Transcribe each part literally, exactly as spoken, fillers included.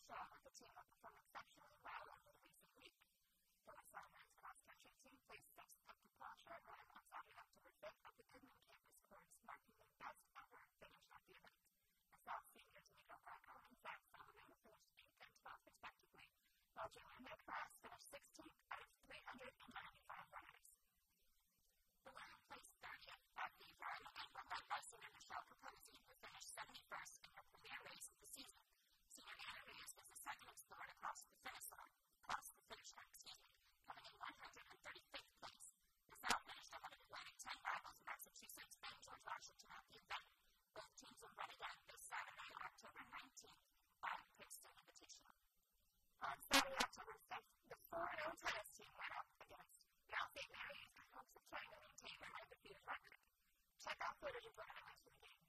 show that the team have performed exceptionally well over the recent week. The LaSalle men's cross-country team placed sixth at the Paul Short Run on Saturday, October fifth at the Goodman campus course, marking their best ever finish at the event. LaSalle seniors Nico Greco and Zach Sullivan finished eighth and twelfth respectively, while junior Nick Ross finished sixteenth out of three hundred ninety-five runners. The women placed thirtieth at the run and were led by senior Michelle Capozzi, who finished seventy-first in her premier race of the season. Senior Anna Reyes was the second explorer across the finish line, across the finish line, excuse me, coming in one hundred thirty-fifth place. LaSalle finished ahead of Atlantic ten rivals Massachusetts and George Washington at the event. Both teams will run again this Saturday, October nineteenth, at Princeton Invitational. On Saturday, October fifth, the four and oh tennis team went up against Mount Saint Mary's in hopes of trying to maintain their undefeated record. Check out footage of what happens for the game.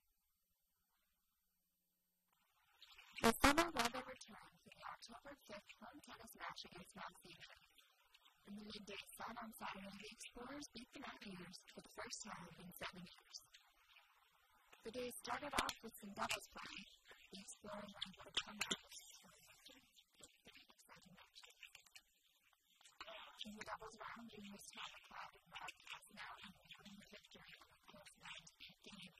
The summer weather returned for the October fifth home tennis match against Mount Saint Mary's. In the midday sun on Saturday, the Explorers beat the Mountaineers for the first time in seven years. The day started off with some doubles play. The Explorers went for a comeback. In the doubles round, juniors Tom McLeod and Rob Casanel won the victory in the close nine to eight game.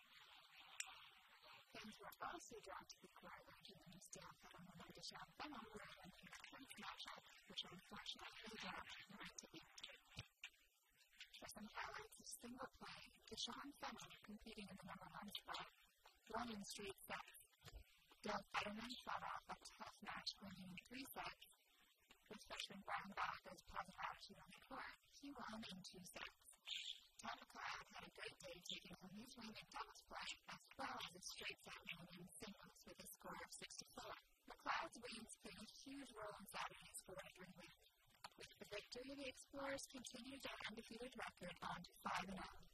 Fans were also drawn to the court where juniors Dale Fetterman and Deshaun Fennell were in a tense matchup, which unfortunately dropped nine to eight. For some highlights of single play, Deshaun Fennell, competing in the number one spot, won in straight sets. Dale Fetterman fought off a tough match, winning in three sets. With freshman Brian Backer's positive attitude on the court, he won in two sets. Tom McLeod had a great day taking home his win in doubles play, as well as a straight set win in singles with a score of six to four. McLeod's wins played a huge role in Saturday's four to three win. With the victory, the Explorers continued their undefeated record on to five and oh.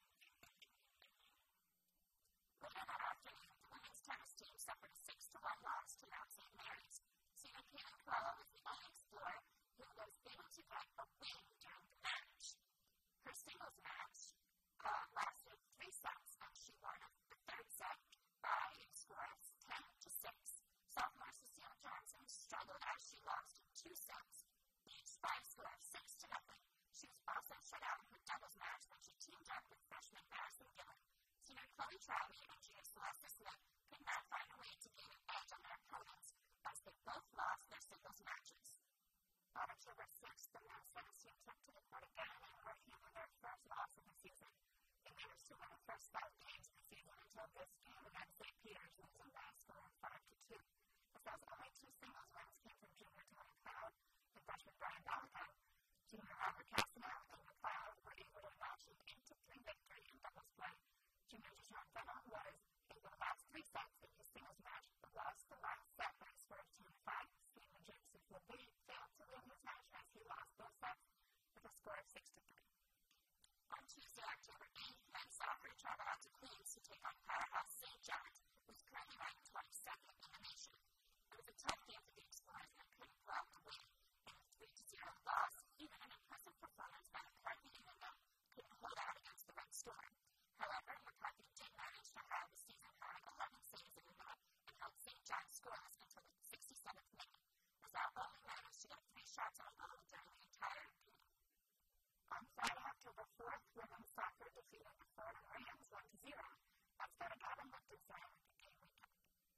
Later that afternoon, the women's tennis team suffered a six to one loss to Mount Saint Mary's. Senior Caitlin Crawler was the only explorer who was able to get a win during the match. Her singles match uh, lasted three sets, and she won the third set by a score of ten to six. Sophomore Cecile Johnson struggled as she lost in two sets, each by a score of six to nothing. She was also shut out in her doubles match when she teamed up with freshman Madison Gillen. Senior Chloe Trowley and junior Celeste Smith could not find a way to gain an edge on their opponents, as they both lost their singles matches. On October sixth, the men's tennis team took to the court again and were handling their first loss of the season. They managed to win the first five games of the season until this game against Saint Peter's, losing by a score of five to two. LaSalle's only two singles wins came from junior Tony McLeod and freshman Brian Balagan. Junior Robert Casanel and McLeod were able to notch an eight to three victory in doubles play. Junior Deshaun Fennell was able to last three sets in his singles match, but lost the last set by a score of ten to five. Stephen Joseph LeBay failed to win his match as he lost both sets with a score of six to three. On Tuesday, October eighth, men's soccer traveled out to Queens to take on Powerhouse Saint John's, who is currently ranked twenty-second in the nation. It was a tough game for the Explorers and couldn't pull out the win. In a three to zero loss, even an impressive performance by McCarthy and Linda couldn't hold out against the Red Storm. However, McCarthy did manage to have the season high eleven saves in the net and held Saint John's scoreless until the sixty-seventh minute. LaSalle only managed to get three shots on goal during the entire game. On Friday, October fourth, women's soccer defeated the Florida Rams one to zero. That's got a Gavin Lipton sign with the game weekend.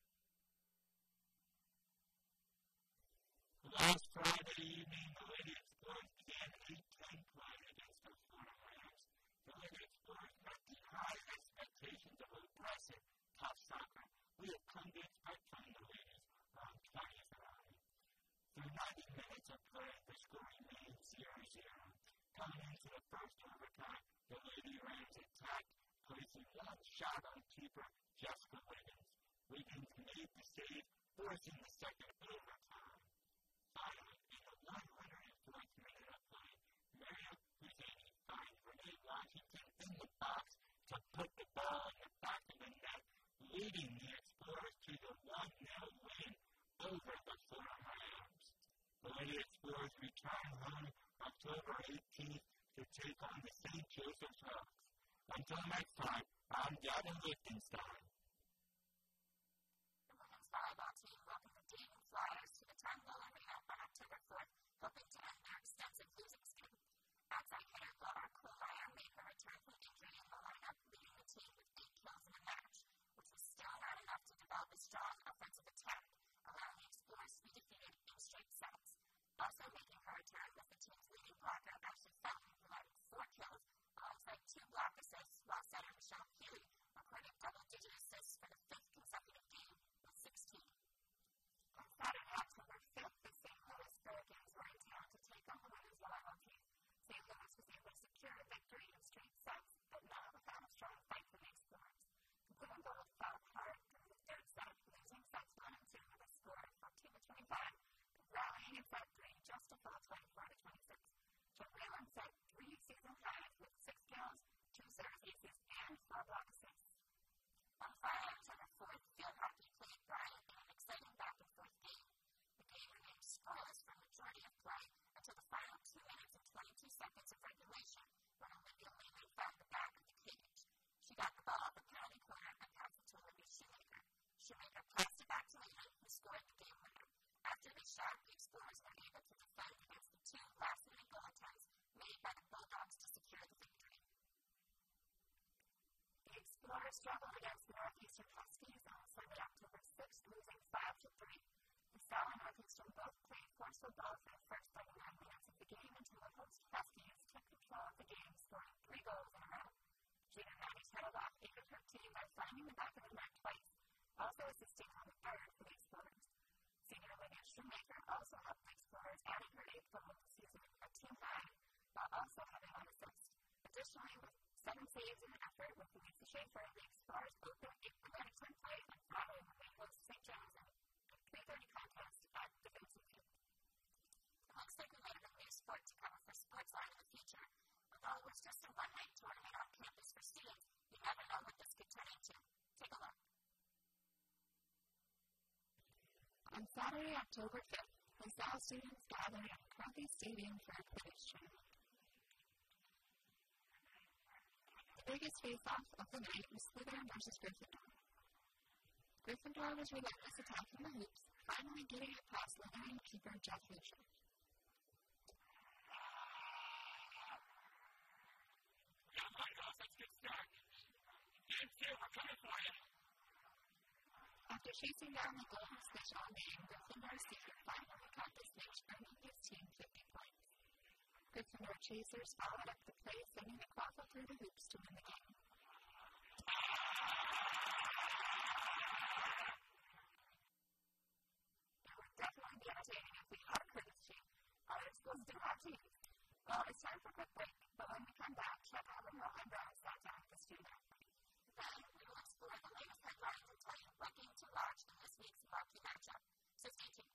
Last Friday evening, the Lady Explorers began eight ten play against the Florida Rams. The Lady Explorers met the high expectations of aggressive, tough soccer we have come to expect from the ladies on twentieth and on. Through ninety minutes of play, the score remained zero zero. Coming into the first overtime, the Lady Rams attacked, placing one shot on keeper Jessica Wiggins. Wiggins made the save, forcing the second overtime. Finally, in the one hundred fourth minute of play, Maria Husseini finds Renee Washington in the box to put the ball in the back of the net, leading the Explorers to the one nil win over the Florida Rams. The Lady Explorers return home October eighteenth to take on the Saint Joseph's Hawks. Until next time, I'm Gavin Lichtenstein. The women's volleyball team welcomed the Dayton Fly fourth, hoping to end their extensive losing streak. Outside hitter Laura Kohlmeyer made her return from injury in the lineup, leading the team with eight kills in the match, which was still not enough to develop a strong offensive attack, allowing the Explorers to be defeated in straight sets. Also making her return was the team's leading blocker, Ashley Felton, who had four kills, alongside two block assists, while center Michelle Healy recorded double-digit assists for the fifth consecutive game with sixteen. On Saturday, October fifth, the Saint Louis Hurricanes were in town to take on the women's volleyball team. Saint Louis was able to secure a victory in straight sets, but not without a strong fight from the Explorers. The Blue and Gold fought hard through the third set, losing sets one and two with a score of fourteen to twenty-five, but rallying in set three just to fall twenty-four to twenty-six. Joe Whalen set three season highs with six kills, two service aces, and four block assists. On Friday, October fourth, field hockey played Bryant in an exciting back-and-forth game. The game remained scoreless for the majority of play until the final two minutes and twenty-two seconds of regulation, when Olivia Lehman found the back of the cage. She got the ball at the penalty corner and passed it to Olivia Shoemaker. Shoemaker passed it back to Lehman, who scored the game winner. After the shot, the Explorers were able to defend against the two last-minute goal attempts made by the Bulldogs to secure the victory. The Explorers struggled against Northeastern Huskies on Sunday, October sixth, losing five to three. The Sal and Northeastern both played forceful ball for the first thirty-nine minutes of the game until the host Huskies took control of the game, scoring three goals in a row. Gina Mattis headed off aided her team by finding the back of the net twice, also assisting on the third for the Explorers. Senior Olivia Shoemaker also helped the Explorers, adding her eighth goal of the season, a team high, while also having one assist. Additionally, with seven saves in an effort with Lisa Schaefer, the Explorers opened a ten play on Friday when they hosted Saint John's in a three thirty contest at the Vincent Field. It looks like we might have a new sport to cover for Sportsline in the future. Although it was just a one-night tournament on campus for students, you never know what this could turn into. Take a look. On Saturday, October fifth, LaSalle students gathered at McCarthy Stadium for a Quidditch tournament. The biggest face-off of the night was Slytherin versus Gryffindor. Gryffindor was relentless attacking the hoops, finally getting it past Slytherin keeper Jeff Lucian. Yeah, my gosh, let's get started. And two, we're coming for you. After chasing down the golden snitch all game, Gryffindor's secret finally caught the snitch, earning his team fifty points. Gryffindor chasers followed up the play, sending the quaffle through the hoops to win the game. It would definitely be entertaining if we had a Quidditch team. Other schools do have teams. Well, it's time for a quick break, but when we come back, check out when Roland Brown sat down with the student athlete. Then we will explore the latest headlines and tell you what game to watch in this week's marquee matchup. So stay tuned.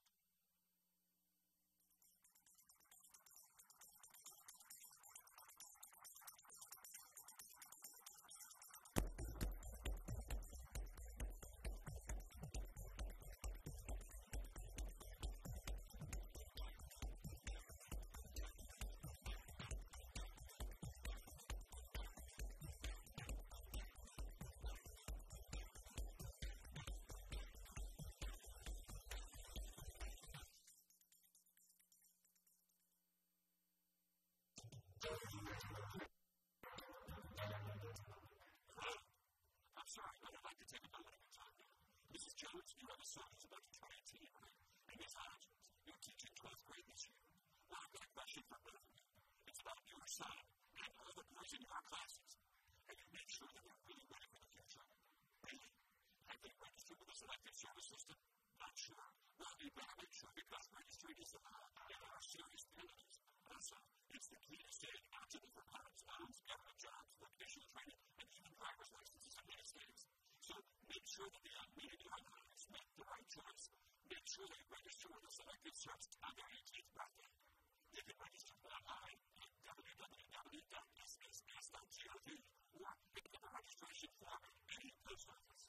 I'm sorry, but I'd like to take a moment and talk to you. Missus Jones, you have a son who's about to try a teen, right? And Miss Hodgins, you're teaching twelfth grade this year. Well, I've got a question for both of you. It's about your son and all the boys in your classes. Have you made sure that they're really ready for the future? Really? Have they registered with the selective service system? Not sure. Well, you better make sure because registering is allowed and there are serious penalties. Also, it's the key to staying eligible for pilots, loans, government jobs, vocational training, and even driver's licenses in many states. So make sure that the young men in your lives make the right choice. Make sure they register with the selective service on their eighteenth birthday. You can register online at w w w dot s s s dot gov or pick up a registration form at any post office.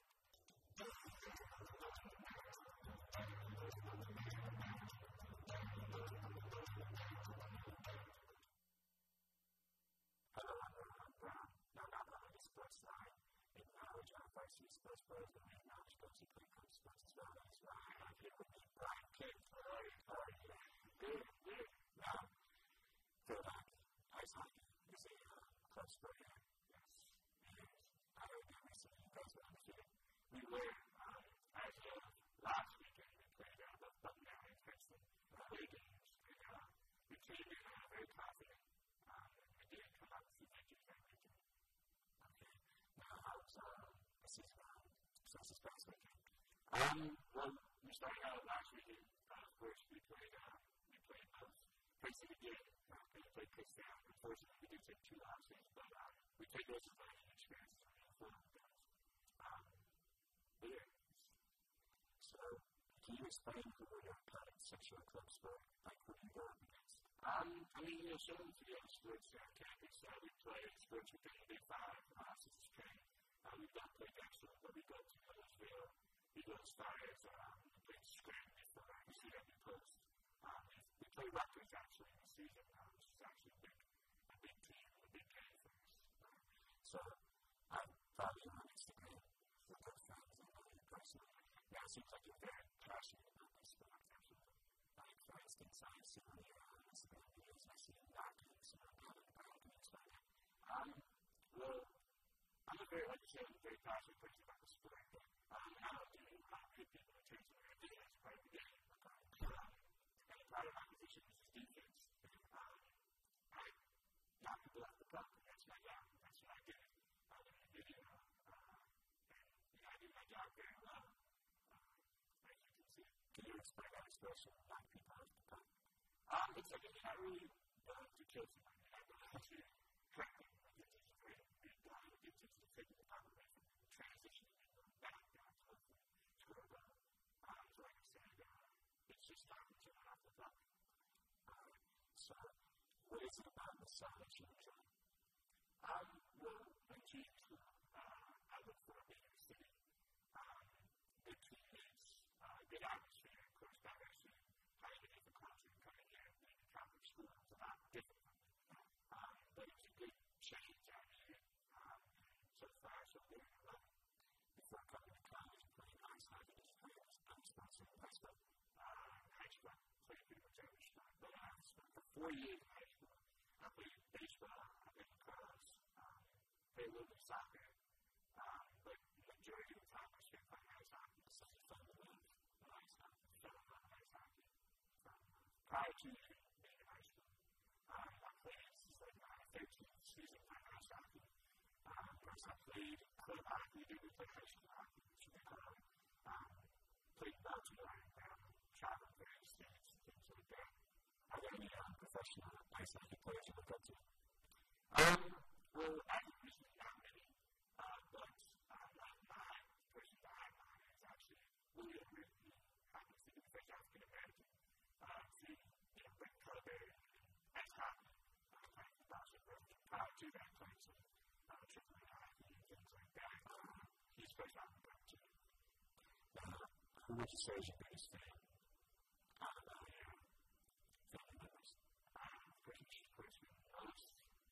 Hello, I'm Ron Brown, now not only Sportsline, acknowledge our varsity sports pros, and acknowledge those who play club sports as well. That's why I'm here with me, Brian King. How are you? Good. But yeah, yes, yes. I heard that recently. You guys were undefeated. We were, um, as of last weekend, we played uh, both Bucknell and Princeton away games. And uh, we came in uh, very confident. Um, we did come out with two victories that weekend. Okay. Now, how's uh, the season going? So this past weekend? Um, well, we started out last weekend. Uh, of course, we played, uh, we played both Princeton again. Uh, and we played Kutztown. Unfortunately, we did take two losses, but uh, we take those as learning experiences and move forward with those. Um, but yeah. So, can you explain who were your opponents since your club sport? Like, who you go up against? Um, I mean, you know, similar to the other sports on campus, uh, we play sports within the Big Five, uh, such as Penn. Uh, we don't play Dexter, but we go to Millersville. We go as far as um, we play Scranton for the C W Post. Um, we, we play Rutgers actually in the season, uh, which is actually a big, a big team, a big game for us. Um, so I follow you on Instagram for those fans and know you personally. Now it seems like you're very passionate about this sport. Actually, like for instance, I see on your uh, Instagram videos, I see you knocking some of the other guys. Can you explain that? Um, well, I'm a very, like you said, I'm a very passionate person about the sport, but um, I don't do uh, good people in terms of their videos as part of the game. Um, and part of my position is just defense. Um, I knock people off the puck, and that's my job. That's what I do. I do the video, uh, and you know, I do my job very well. Um, as you can see. Can you explain that expression, knock people off the puck? Um, it's like, you're not really going to kill somebody. You're not going to hurt them. You're just afraid of being done. You're just taking the puck away from them, transitioning and going back down to hopefully score a goal. Um, so like I said, uh, it's just knocking someone off the puck. Um, so, what is it about the song that you enjoy? Um, well, when teams who uh, I look for being in the city, um, good teammates, uh, good atmosphere, of course, diversity, having a different culture, coming here and being a Catholic school is a lot different from me. Um, but it's a good change out here. Um, so far, so good. I love it. Before coming to college and playing ice hockey, I was unsponsored in high school. Uh, high school, I played pretty much every sport, but I spent for four years in high school. I played baseball, I played lacrosse, um, played a little bit of soccer, um, but the majority of the time I spent playing ice hockey. So I fell in love with ice hockey, fell in love with ice hockey. Um, prior to being in high school, um, I played since like my thirteenth season playing ice hockey. Um, first I played club hockey, then we played high school hockey, which we call um, played Baltimore, um, traveled various states, things like that. Are there any um, professional ice hockey players you look up to? Um, well, as of recently, not many, uh, but um, like my person behind mine is actually William Reed, who happens to be the first African American uh, to you know, bring color in ice hockey, uh, playing for Boston. Prior to that, playing some uh, triple A hockey and things like that. Um, he's the first African American. Uh, who would you say is your biggest fan? I don't know, you know, family members. Um, of course, of course, we most.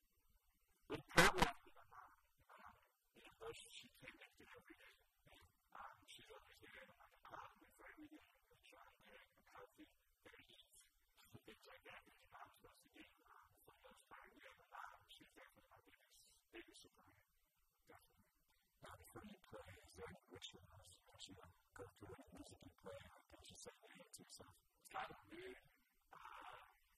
But probably have to be my mom. Um, you know, most she came next to every day. And um, she's always there on the clock with her every day. And trying to get her healthy, their eats, things like that that your mom's supposed to do. Um, for the most part, yeah, my mom, she's definitely my biggest, biggest supporter. Definitely. Now, before you play, is there any rituals that you go through any music you play or things you say to yourself? It's kind of weird. Uh,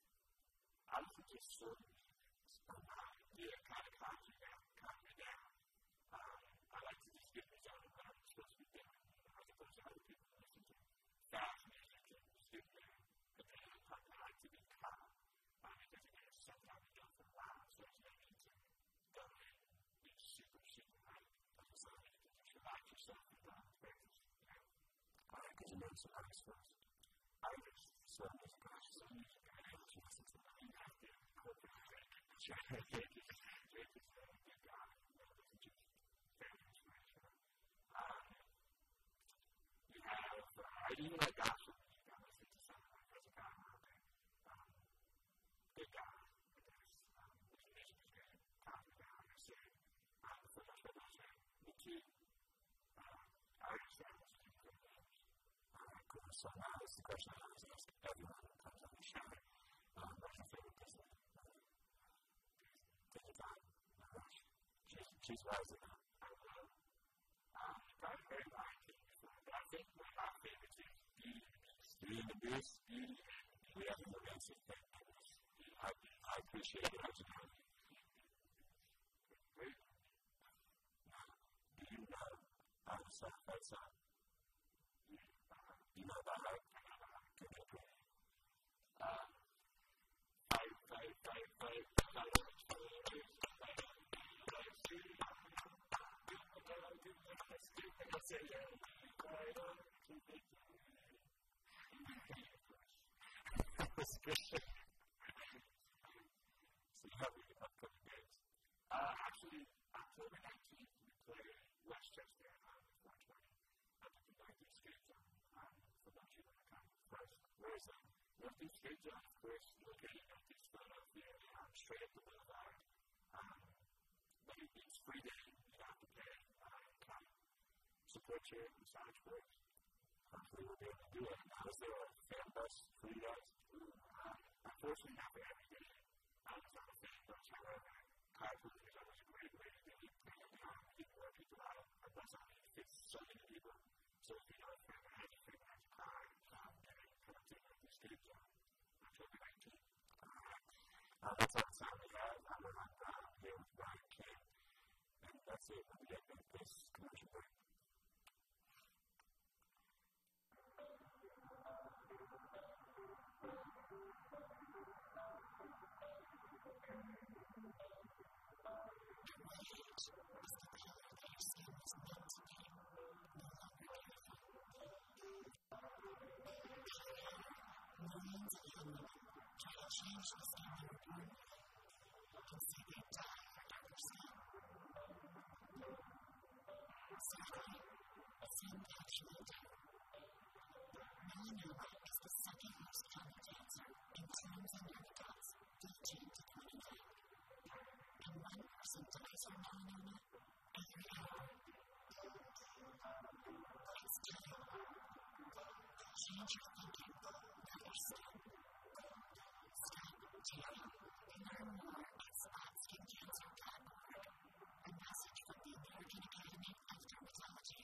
I listen to slow music. Um, yeah, kind of calms me down, calms me down. Um, I like to just get myself in what I'm supposed to be doing, you know, as opposed to other people who listen to fast music and just get me at the end part. I like to be calm. Um, because again, it's something I've been doing for a while, so it's not need to go in and be super, super hype. It's not need to just relax yourself and go on practice, you know. Alright, because you know some artists first. Artists, slow music, artists, slow music, and I don't listen to them. You have to incorporate it. Sure, Jake is, Jake is a good guy. You know, this is just very inspirational. Um, you have, uh, I do like gospel music. I listen to some like Hezekiah Walker. Um, good guy, I guess. Um, his music is good. Calms me down, I say. Um, for the most part, those are me too. Um, I understand what you do for me. Alright, cool. So now is the question I always ask everyone who comes on the show. Um, what's your favorite Disney movie? Take your time. No rush. She's rising up. I will. Um, probably very Lion King before, but I think one of my favorites is Beauty and the Beast. Beauty and the Beast, Beauty and we have a romantic thing. I, I appreciate it. I just know it. Great. Now, do you know how to song that song? You, uh, you know about how to get it? Um, fight, fight, fight, fight, fight, I say, yeah, right on, keep it. That's good. So you have any upcoming games? Uh, actually, October nineteenth, we play Westchester on the four twenty. I think the Northeast Skate Zone um, for those of you that are kind of first. Where's um, Northeast Skate Zone, of course, located in Northeast Philadelphia, um, straight up the boulevard. Um, but it, it's free game. You don't have to pay. Um, kind of support your massage sports. Hopefully we'll be able to do it. Now, is there a fan bus for you guys? Um, unfortunately, not for every day. I was on a fan bus, however, carpooling is always a great way to get more people out. A bus only fits so many people. So if you know a friend or any friend has a car, um, then you come to the skate zone. October nineteenth. Alright. Uh, that's all the time we have. I'm Ron Brown here with Brian King. And that's it. We'll be getting into this commercial break. Millions of young women try to change the skin they were born with. You can see they die for darker skin. Sadly, some actually do. Melanoma is the second most common cancer in teens and young adults, fifteen to twenty-nine. And one person dies from melanoma every hour. It's time. Change your thinking. Skin. Stop tearing and learn more at spot skin cancer dot org. A message from the American Academy of Dermatology.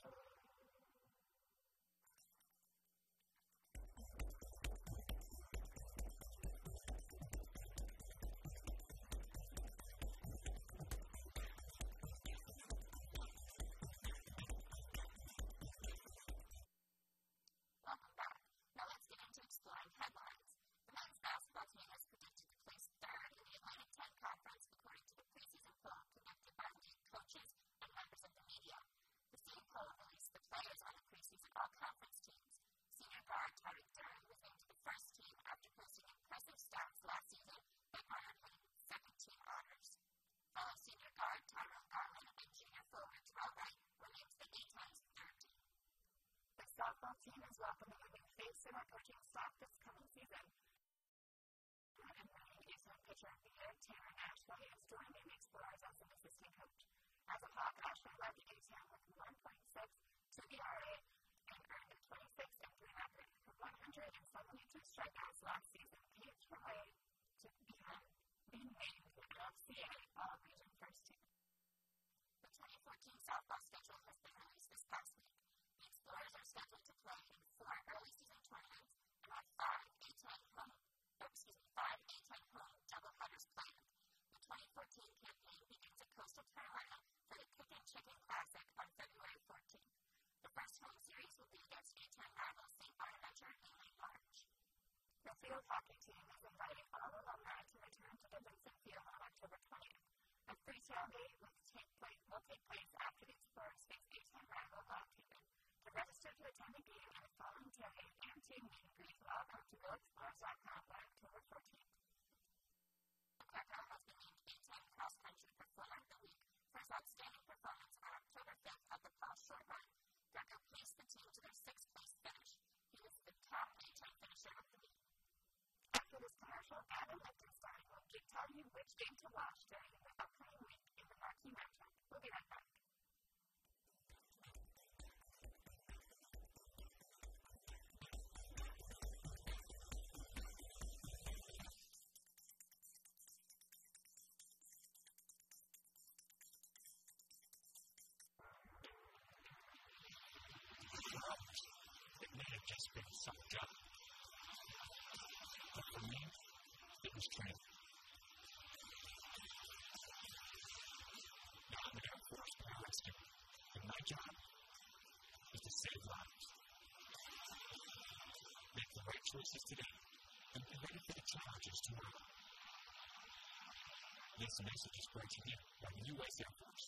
Welcome back. Now let's get into exploring headlines. The men's basketball team is predicted to place third in the Atlantic ten Conference according to the preseason poll conducted by league coaches and members of the media. The same poll released the players on the preseason all-conference teams. Senior guard Tariq Dern was named to the first team after posting impressive stats last season that garnered him second-team honors. Fellow senior guard Tyrone Garland and junior forward Terrell Wright were named to the A ten's third team. The softball team is welcoming a new face in our coaching staff this coming season. And winning A ten Pitcher of the Year, Tanner Ashley, is joining the Explorers as an assistant coach. As a Hawk, Ashley led the A ten with one point six to E R A and earned a twenty-six and three record for one hundred seventy-two strikeouts last season, paved her way to become being named the N F C A All-Region First Team. The twenty fourteen softball schedule has been released this past week. The Explorers are scheduled to play in four early season tournaments and have five A ten home, or excuse me, five A ten home doubleheaders planned. The twenty fourteen campaign begins at Coastal Carolina for the Pick and Chicken Classic on February fourteenth. The first home series will be against A ten rival Saint Bonaventure in late March. The field hockey team is inviting all alumni to return to the Vincent Field on October twentieth. A free tailgate will take place, will take place after the Explorers face A ten rival Lock Haven. To register to attend the game and the following tailgate and team meet and greet, log on to real explorers dot com by October fourteenth. The Krakow has been named A ten Cross Country Performer of the Week for his outstanding performance on October fifth at the Paul Short Run. Greco placed the team to their sixth place finish. He was the top A ten finisher of the week. After this commercial, Adam Lichtenstein will tell you which game to watch during the upcoming week in the marquee matchup. We'll be right back. has been sucked up. But for me, it was training. Now I'm an Air Force enlisted, and my job is to save lives. Make the right choices today, and be ready for the challenges tomorrow. This message is brought to you by the U S Air Force.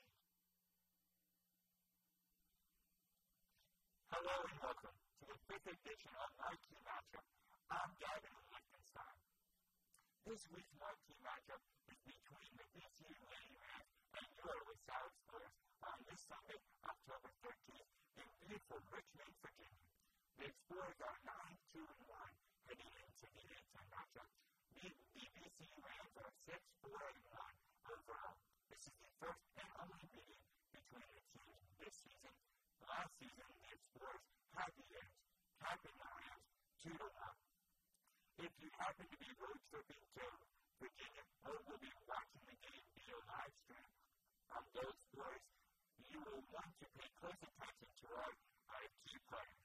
Hello and welcome to the fifth edition of Marquee Matchup. I'm Gavin Lichtenstein. This week's Marquee Matchup is between the B C U Lady Rams and your LaSalle Explorers on this Sunday, October thirteenth, in beautiful Richmond, Virginia. The Explorers are nine two and one heading into the A ten matchup. The, the B C U Rams are six four and one overall. This is the first and only meeting between the teams this season. Last season, the Explorers had the edge, capping the Rams two to one. If you happen to be road tripping to Virginia or will be watching the game via live stream on the Explorers, you will want to pay close attention to our uh, key players.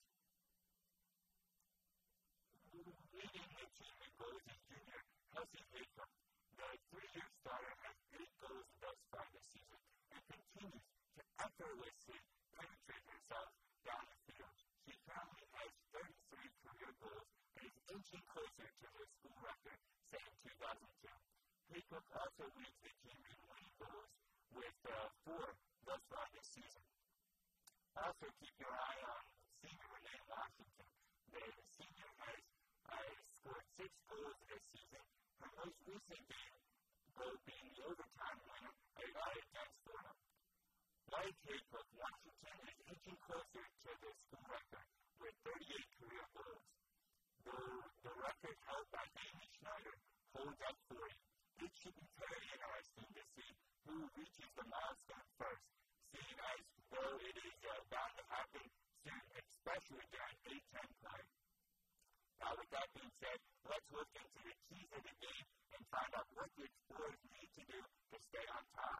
Leading the team in goals is junior Kelsey Haycroft. The three-year starter has eight goals thus far this season and continues to effortlessly penetrate herself down the field. She currently has thirty-three career goals and is inching closer to the school record set in two thousand two. Haycroft also leads the team in winning goals with uh, four thus far this season. Also keep your eye on senior Renee Washington. The senior has uh, scored six goals this season. Her most recent game goal being the overtime winner against Fordham. Like Haycroft, Washington is inching closer to the school record with thirty-eight career goals. The, the record held by Amy Schneider holds up forty. It should be very interesting to see who reaches the milestone first, seeing as though it is uh, bound to happen soon, especially during A ten play. Now, with that being said, let's look into the keys of the game and find out what the Explorers need to do to stay on top.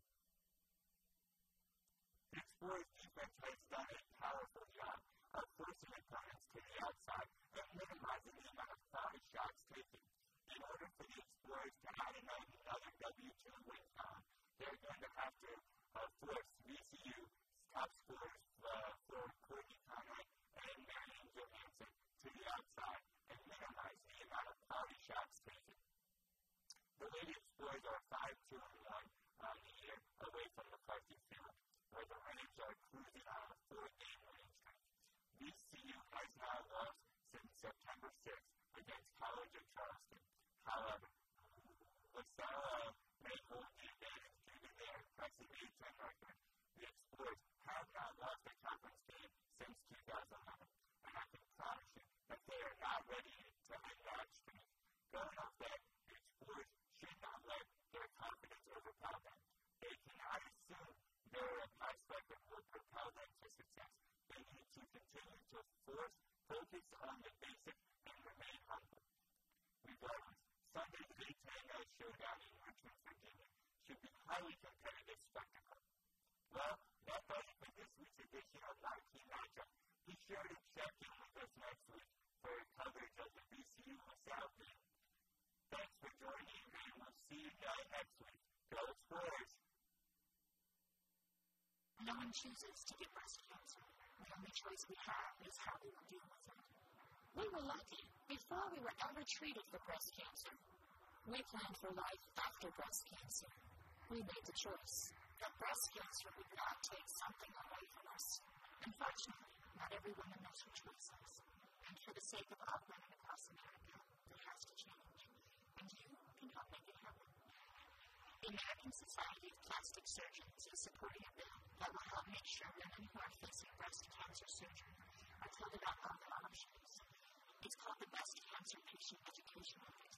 The Explorers defense has done a powerful job of forcing opponents to the outside and minimizing the amount of foul shots taken. In order for the Explorers to add another W two win column, they're going to have to uh, force V C U top scorers uh, for Courtney Conway and Marion Johansson to the outside and minimize the amount of foul shots taken. The Lady Explorers are five two and one on the year away from McCarthy Field, where the Rams are cruising on a four-game winning streak. V C U has now lost since September sixth against College of Charleston. However, LaSalle may hold the advantage due to their impressive A ten record. The Explorers have not lost a conference game since two thousand eleven, and I can promise you that they are not ready to end that streak. Going off that, the Explorers should not let their confidence overpower them. They cannot assume their past record will propel them to success. They need to continue to force focus on the basic and remain humble. Regardless, Sunday's A ten showdown in Richmond, Virginia should be a highly competitive spectacle. Well, that does it for this week's edition of Marquee Matchup. Be sure to check in with us next week for coverage of the B C U LaSalle game. Thanks for joining, and we'll see you guys next week. Go Explorers! No one chooses to get breast cancer. The only choice we have is how we will deal with it. We were lucky. Before we were ever treated for breast cancer, we planned for life after breast cancer. We made the choice that breast cancer would not take something away from us. Unfortunately, not every woman knows her choices. And for the sake of all women across America, it has to change. And you can help make it happen. The American Society of Plastic Surgeons is supporting a bill that will help make sure women who are facing breast cancer surgery are told about all the options. It's called the Breast Cancer Patient Education Act.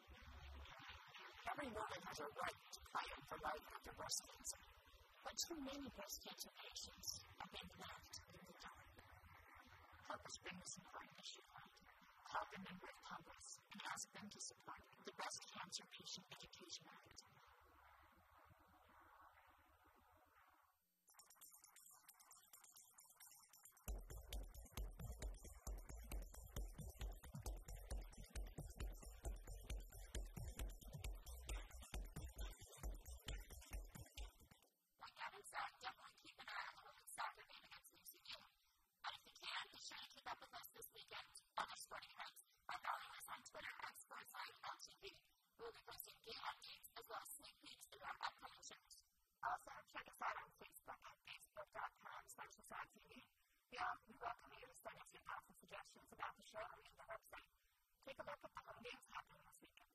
Every woman has a right to fight for life after breast cancer, but too many breast cancer patients are being left in the dark. Help us bring this important issue home. Call the member of Congress and ask them to support the Breast Cancer Patient Education Act. We'll be posting game updates as well as sneak peeks through our upcoming shows. Also, check us out on Facebook at facebook.com slash TheSadTV. Yeah, we welcome you to send us your thoughts and suggestions about the show and the website. Take a look at the home games happening this weekend.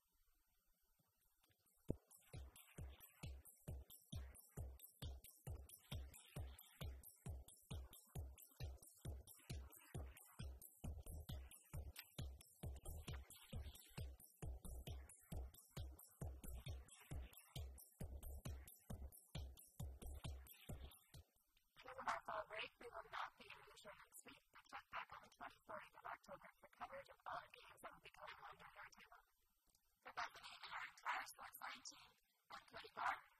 Our fall break, we will not be in the show next week, but check back on the twenty-fourth of October for coverage of all the games that will be going on during our table. For Bethany and our entire sports line team, I'm Cody Barr.